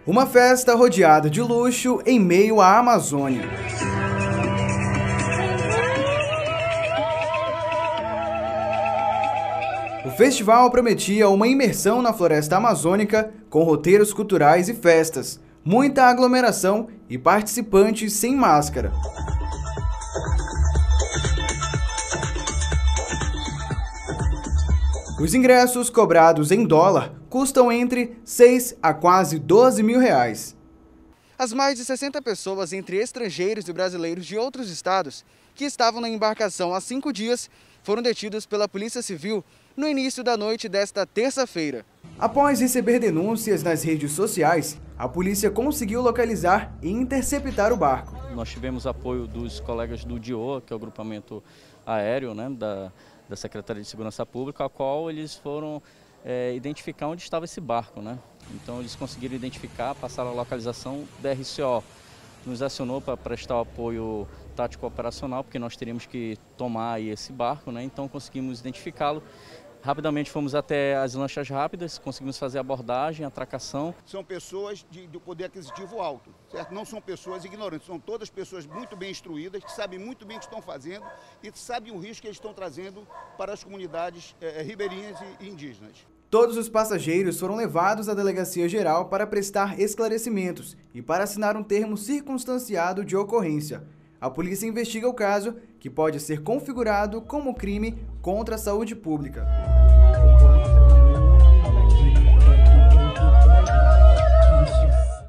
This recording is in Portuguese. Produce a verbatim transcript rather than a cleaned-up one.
Uma festa rodeada de luxo em meio à Amazônia. O festival prometia uma imersão na floresta amazônica com roteiros culturais e festas, muita aglomeração e participantes sem máscara. Os ingressos cobrados em dólar custam entre seis a quase doze mil reais. As mais de sessenta pessoas, entre estrangeiros e brasileiros de outros estados, que estavam na embarcação há cinco dias, foram detidos pela Polícia Civil no início da noite desta terça-feira. Após receber denúncias nas redes sociais, a polícia conseguiu localizar e interceptar o barco. Nós tivemos apoio dos colegas do D I O A, que é o grupamento aéreo, né, da, da Secretaria de Segurança Pública, a qual eles foram é, identificar onde estava esse barco, né? Então eles conseguiram identificar, passaram a localização, da R C O nos acionou para prestar o apoio tático operacional, porque nós teríamos que tomar aí esse barco, né? Então conseguimos identificá-lo. Rapidamente fomos até as lanchas rápidas, conseguimos fazer a abordagem, a atracação. São pessoas de, de poder aquisitivo alto, certo? Não são pessoas ignorantes, são todas pessoas muito bem instruídas, que sabem muito bem o que estão fazendo e sabem o risco que eles estão trazendo para as comunidades é, ribeirinhas e, e indígenas. Todos os passageiros foram levados à Delegacia Geral para prestar esclarecimentos e para assinar um termo circunstanciado de ocorrência. A polícia investiga o caso, que pode ser configurado como crime contra a saúde pública.